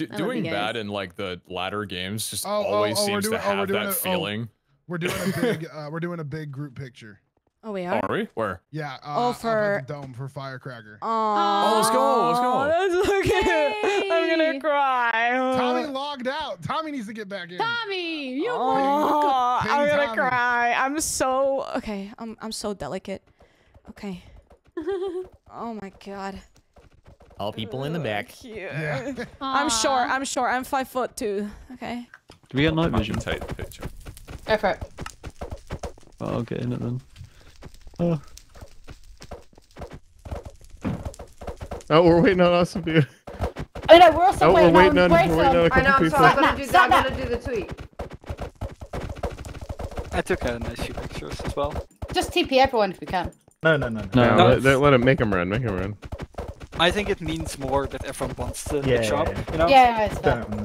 Doing bad in like the latter games just always seems to have that feeling. We're doing a big group picture. Oh, we are? Are we? Where? Yeah. For up at the dome for Firecracker. Oh, let's go. That's so cute. I'm gonna cry. Tommy logged out. Tommy needs to get back in. Tommy, you. I'm gonna cry. I'm so I'm so delicate. Okay. Oh my god. All people in the back. Cute. Yeah. I'm short. I'm 5'2". Okay. Do we get night vision? Take the picture. Go for it. Oh, I'll get in it then. Oh. Oh, we're waiting on Awesamdude. Oh no, we're also waiting on a I know, couple I'm people. sorry, I'm gonna do the tweet. I took a nice few pictures as well. Just TP everyone if we can. No. Let him make him run. Make him run. I think it means more that everyone wants the shop. Yeah. You know? Yeah, it's fair.